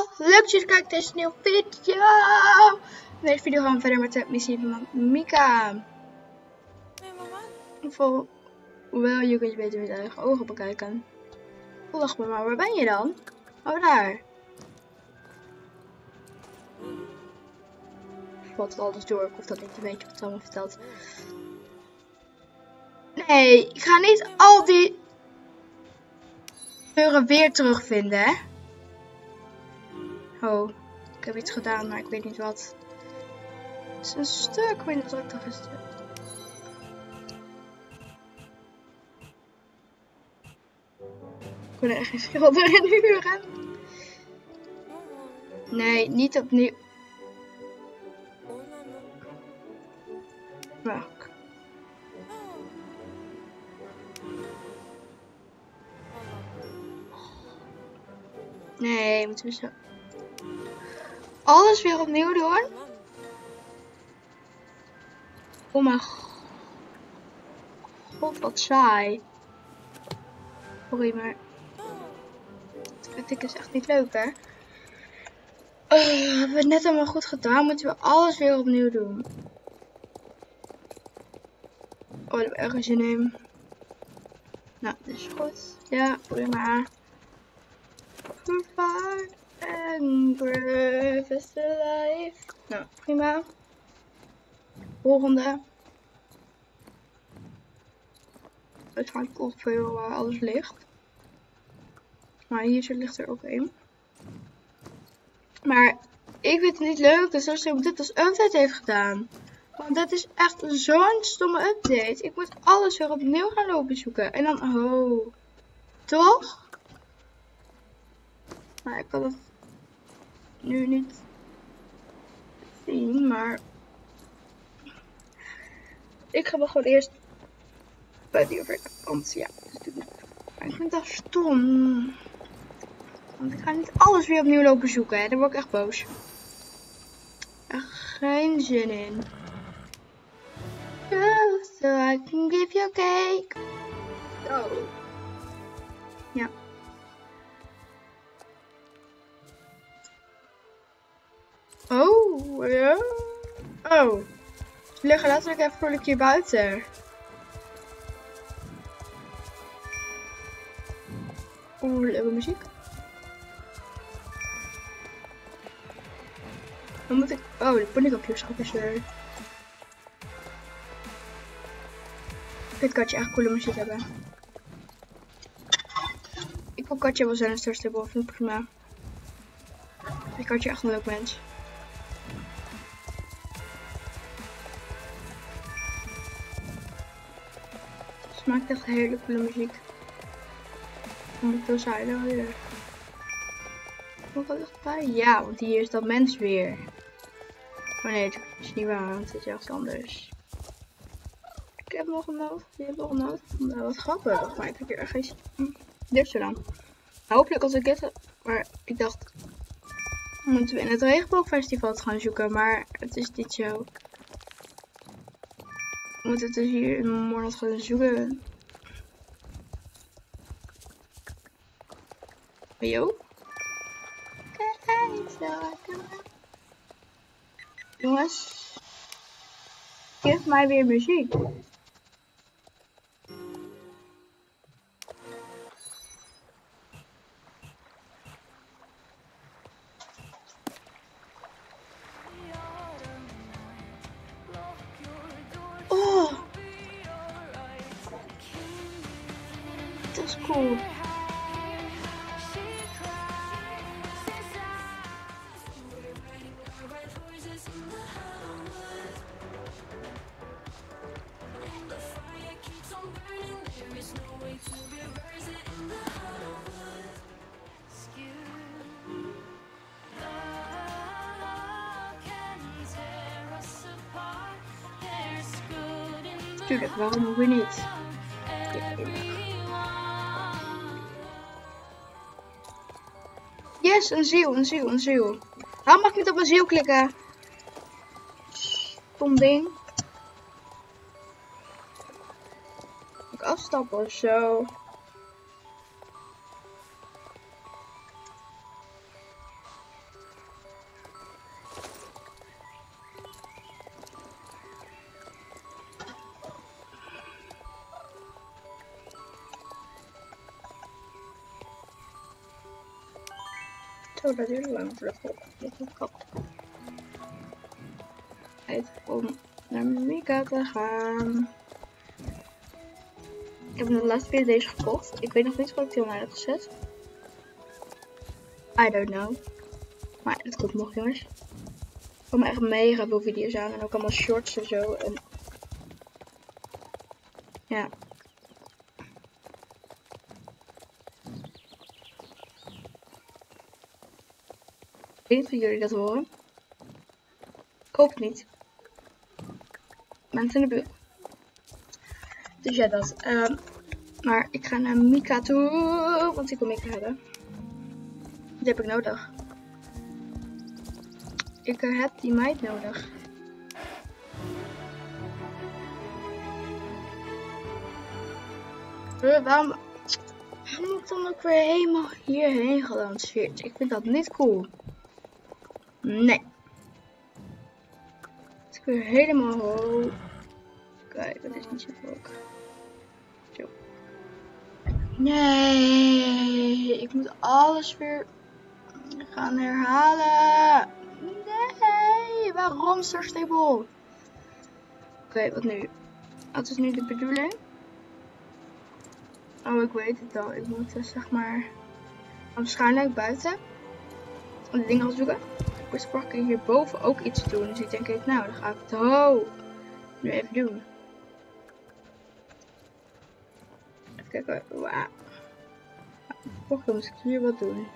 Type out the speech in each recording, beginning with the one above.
leuk dat jullie kijken deze nieuwe video. In deze video gaan we verder met de missie van Mika. Hey mama. Hoewel je kunt je beter met eigen ogen bekijken. Wacht maar, waar ben je dan? Oh, daar. Valt het alles door, ik hoef dat niet een beetje wat het allemaal vertelt. Nee, ik ga niet al die deuren weer terugvinden, hè? Oh, ik heb iets gedaan, maar ik weet niet wat. Het is een stuk, ik weet niet wat ik toch is. Ik kon er echt geen schilder in huren. Nee, niet opnieuw. Wacht. Nee, moeten we zo. Alles weer opnieuw doen? Oh mijn god, wat saai. Sorry, maar dat vind ik is echt niet leuk, hè? Hebben we het net allemaal goed gedaan? Moeten we alles weer opnieuw doen? Oh, daar heb ik ergens zin in. Nou, dat is goed. Ja, prima. Goodbye and grave is the life. Nou, prima. Volgende. Waarschijnlijk ongeveer waar alles ligt. Maar hier ligt er ook één. Maar ik vind het niet leuk dat Starstream dit als update heeft gedaan. Want dit is echt zo'n stomme update. Ik moet alles weer opnieuw gaan lopen zoeken. En dan, oh. Toch? Nou, ik kan het nu niet zien, maar ik ga wel gewoon eerst bij die over. Want ja, maar ik vind dat stom. Want ik ga niet alles weer opnieuw lopen zoeken, hè. Daar word ik echt boos. Echt geen zin in. So I can give you cake. Oh. Ja. Oh, ja. Oh. Ze liggen letterlijk even vrolijk hier buiten. Oeh, leuke muziek. Dan moet ik... Oh, de ponnykopjeschap is er. Dit katje echt coole muziek hebben. Ik wil katje wel zijn een startstable, vind ik prima. Ik katje echt een leuk mens. Ze maakt echt hele coole muziek. Moet ik wel zuiden weer. Moet ik dichtbij? Ja, want hier is dat mens weer. Oh nee, het is niet waar, want het is echt anders. Ik heb nog een noot. Je hebt nog een noot. Nou, wat grappig, maar ik heb hier echt geen... Dit zo dan. Nou, hopelijk als ik dit... Maar ik dacht... Moeten we in het regenboogfestival te gaan zoeken, maar het is niet zo. We moeten het dus hier in morgen gaan zoeken. Yo. Jongens. Geef mij weer muziek. Oh. Dat is cool. Tuurlijk, waarom ook weer niet? Yes, een ziel, een ziel, een ziel. Waarom mag ik niet op een ziel klikken? Stom ding. Moet ik afstappen of zo? Oh, dat duurt lang voor de volgende kap. Tijd om naar Mika te gaan. Ik heb de laatste 4 deze gekocht. Ik weet nog niet wat ik helemaal heb gezet. I don't know. Maar het komt nog, jongens. Er komen echt mega veel video's aan. En ook allemaal shorts en zo. En ja. Ik weet niet of jullie dat horen. Ik hoop het niet. Mensen in de buurt. Dus ja, dat. Maar ik ga naar Mika toe. Want ik wil Mika hebben. Die heb ik nodig. Ik heb die meid nodig. Waarom moet ik dan ook weer helemaal hierheen gelanceerd? Ik vind dat niet cool. Nee. Het is weer helemaal hoog. Kijk, dat is niet zo hoog. Zo. Nee, ik moet alles weer gaan herhalen. Nee, waarom Star Stable? Oké, wat nu? Wat is nu de bedoeling? Oh, ik weet het al. Ik moet zeg maar waarschijnlijk buiten de dingen gaan zoeken. Ik moest vorige keer hierboven ook iets doen. Dus ik denk, nou, dan ga ik het nu even doen. Even kijken. Wauw. Vorige keer moest ik hier wat doen.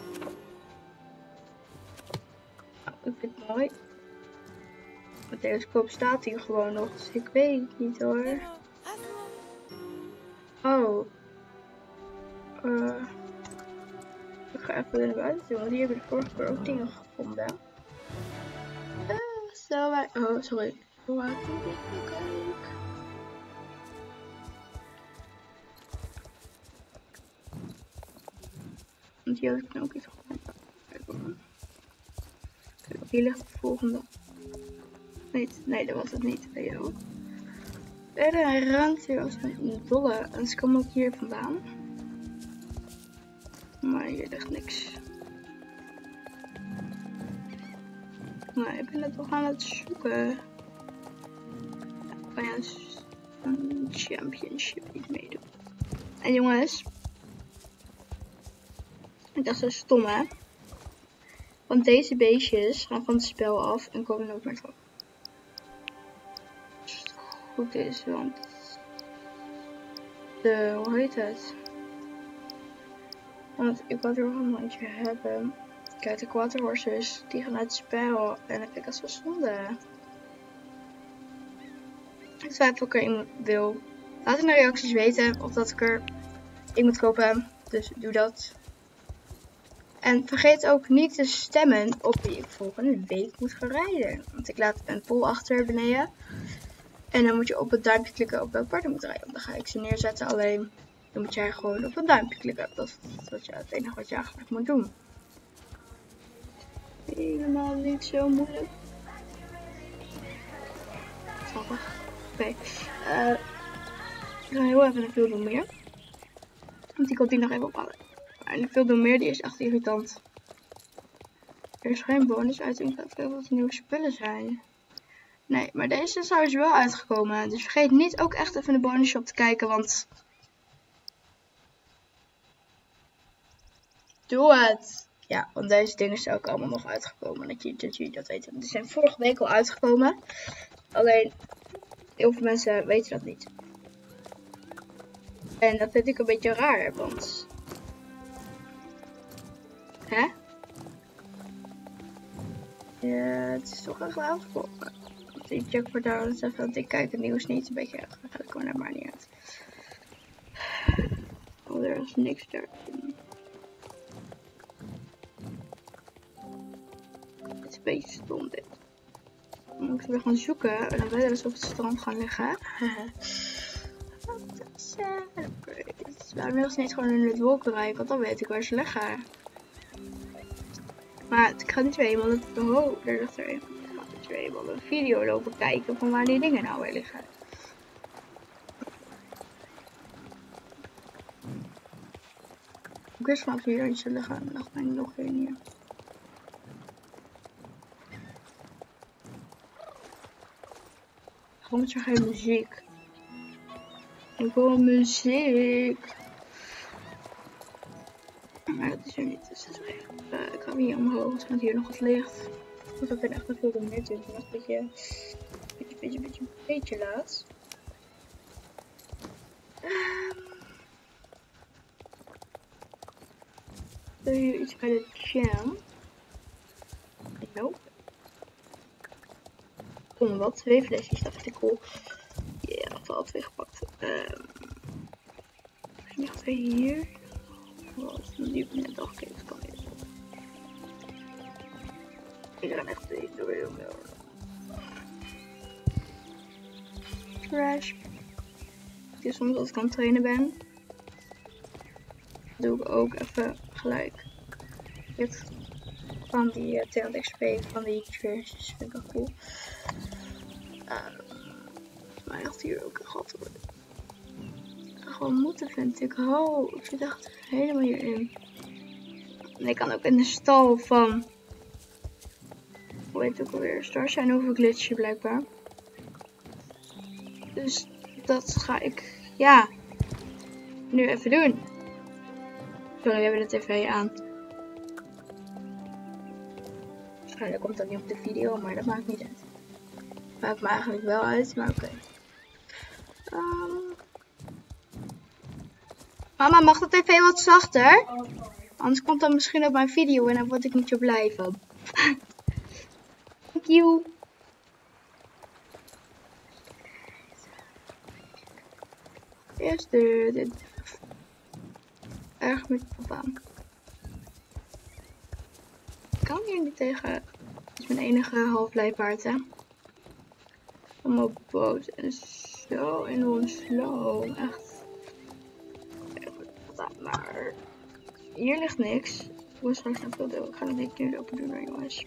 Nou, ik vind het mooi. De telescoop staat hier gewoon nog. Dus ik weet het niet hoor. Oh. Ik ga even naar buiten doen, want hier heb ik de vorige keer ook dingen gevonden. Zo wij. Oh, sorry. Hoe hard moet ik kijken? Want hier had ik ook iets gevonden. Hier ligt de volgende. Nee, dat was het niet. Verder hij ruimt hier als een dolle. En ze komen ook hier vandaan. Maar hier ligt niks. Nou, ik ben het toch aan het zoeken. Kan je een championship niet meedoen. En jongens. Ik dacht zo stom hè. Want deze beestjes gaan van het spel af en komen nooit meer terug. Als het goed is, want hoe heet het? Want ik wil er nog een mandje hebben. Kijk, de Quarter Horses, die gaan uit het spel. En dat vind ik als wel zonde. Ik twijfel of ik er iemand wil. Laat in de reacties weten of dat ik er in moet kopen. Dus doe dat. En vergeet ook niet te stemmen op wie ik volgende week moet gaan rijden. Want ik laat een poll achter beneden. En dan moet je op het duimpje klikken op welk paard je moet rijden. Dan ga ik ze neerzetten. Alleen dan moet jij gewoon op een duimpje klikken. Dat is het enige wat je eigenlijk moet doen. Helemaal niet zo moeilijk. Grappig. Oké. Ik ga heel even naar veel doen meer. Want die komt die nog even ophalen. En veel doen meer, die is echt irritant. Er is geen bonus uit. Ik weet veel wat nieuwe spullen zijn. Nee, maar deze is trouwens wel uitgekomen. Dus vergeet niet ook echt even in de bonus shop te kijken. Want doe het. Ja, want deze dingen zijn ook allemaal nog uitgekomen. Dat jullie dat weten. Die zijn vorige week al uitgekomen. Alleen, heel veel mensen weten dat niet. En dat vind ik een beetje raar, want hè? Ja, het is toch echt wel uitgekomen. Ik check voor daar even, want ik kijk het nieuws niet. Een beetje erg. Dan gaat het gewoon naar maar niet uit. Oh, er is niks daar. Het is een beetje stom dit. Dan moet ik weer gaan zoeken en dan ben je dus op het strand gaan liggen. Waarom wil ze niet gewoon in het wolken rijden? Want dan weet ik waar ze liggen. Maar ik ga niet weer helemaal daar ligt er een. Ik ga niet weer helemaal een video lopen kijken van waar die dingen nou weer liggen. Ik wist vanaf hier dat ze liggen en dacht ik nog weer niet. Waarom is er geen muziek? Ik wil muziek. Maar dat is er niet, dus dat is echt. Ik ga hier omhoog, want hier nog wat licht. Want ik ben echt veel meer doen. Ik dacht dat je een beetje laat. Doe je iets bij de jam? Nope. Kom, wat? 2 flesjes, dat vind ik cool. Ja, dat al 2 gepakt. Nog 2 hier. Wat? Die heb ik net al gekeken, dat kan niet. Ik ga echt niet door heel veel. Trash. Dus soms als ik aan het trainen ben, doe ik ook even gelijk dit van die TLXP van die trashes. Vind ik wel cool. Maar echt hier ook een gat worden. Gewoon moeten vind ik. Oh, ik zit echt helemaal hierin. En ik kan ook in de stal van, hoe heet het ook alweer, Starshine overglitchen blijkbaar. Dus dat ga ik, ja, nu even doen. Sorry, we hebben de tv aan. Waarschijnlijk komt dat niet op de video, maar dat maakt niet uit. Maakt me eigenlijk wel uit, maar oké. Mama, mag de tv wat zachter? Anders komt dat misschien op mijn video en dan word ik niet zo blij van. Thank you. Eerst dit. Erg met papa. Ik kan hier niet tegen. Dat is mijn enige halfblijpaard, hè. Allemaal boos en zo enorm slow. Echt. Maar hier ligt niks. Ik wil straks nog veel deel. Ik ga het niet nu open doen, jongens.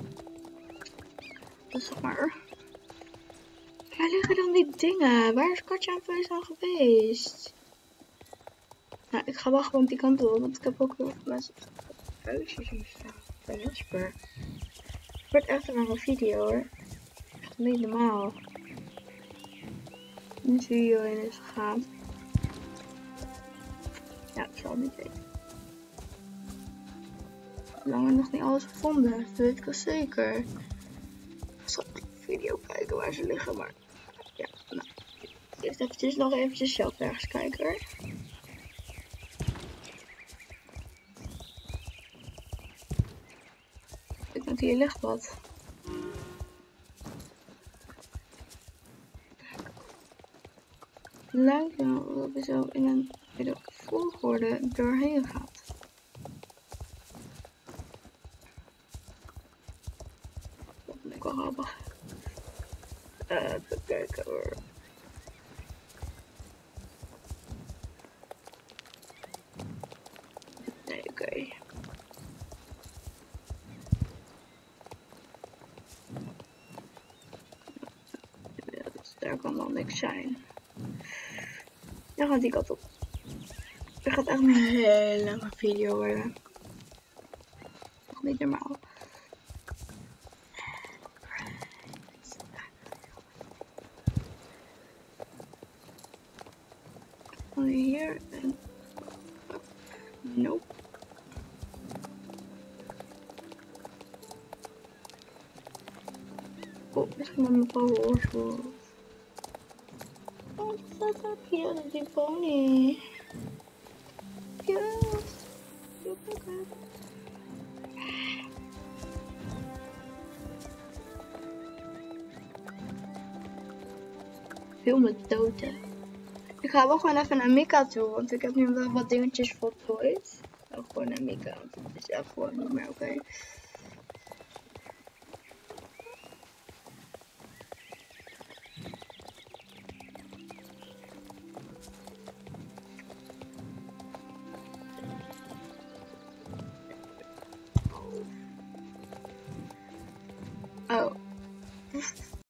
Rustig maar. Waar liggen dan die dingen? Waar is Katja en Feest aan geweest? Nou, ik ga wel gewoon die kant op, want ik heb ook heel veel mensen huisjes hier staan. Bij Jasper. Het wordt echt een video hoor. Echt niet normaal. Een video in is gegaan. Ja, ik zal het niet weten. Langer nog niet alles gevonden, dat weet ik wel zeker. Ik zal een video kijken waar ze liggen, maar ja, nou. Eerst eventjes nog eventjes zelf ergens kijken hoor. Ik denk hier ligt wat. Lijkt wel dat we zo in een volgorde doorheen gaat. Dat vind ik wel grappig. Even kijken hoor. Nee, oké. Ja, dus daar kan dan niks zijn. Dan gaat die kant op. Het gaat echt een hele lange video worden. Nog niet normaal. Dan hier en... Nope. Oh, misschien met mijn power. Oh, wat staat hier? Die pony. Yes. Veel met doden. Ik ga wel gewoon even naar Mika toe, want ik heb nu wel wat dingetjes voltooid. Ik ga gewoon naar Mika, want het is echt gewoon niet meer oké. Oh.